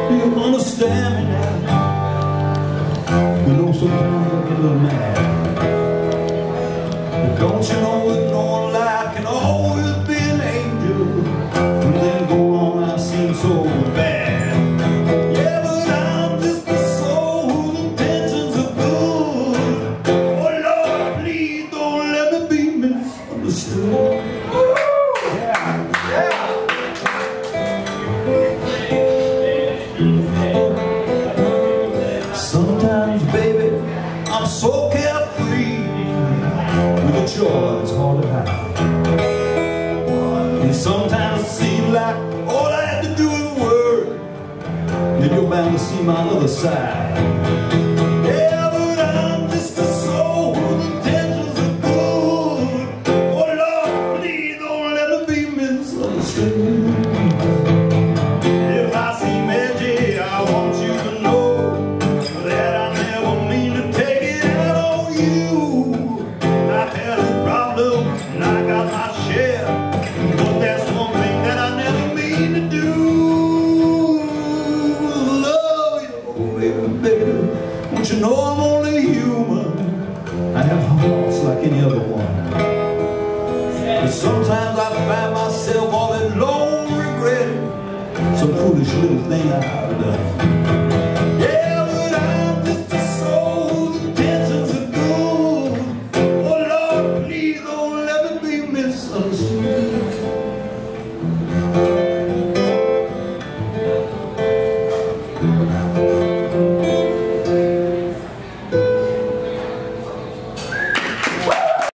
Do you understand me now? You know sometimes I get a little mad. But don't you know that no one like can always be an angel? When things go wrong I seem so bad. Yeah, but I'm just a soul whose intentions are good. Oh Lord, please don't let me be misunderstood. Sometimes, baby, I'm so carefree with a joy it's hard to hide. And sometimes it seems like all I have to do is work, then you're bound to see my other side. Yeah, but I'm just a soul whose intentions are good. Oh Lord, please don't let me be misunderstood. If I seem edgy, I want you to know that I never mean to take it out on you. I've had a problem and I got my share, but that's one thing that I never mean to do. Love you, baby, baby. Don't you know I'm only human? I have hearts like any other one. But sometimes I find myself all alone regretting some foolish little thing I've done. Yeah, but I'm just a soul whose intentions are good. Oh Lord, please don't let me be misunderstood.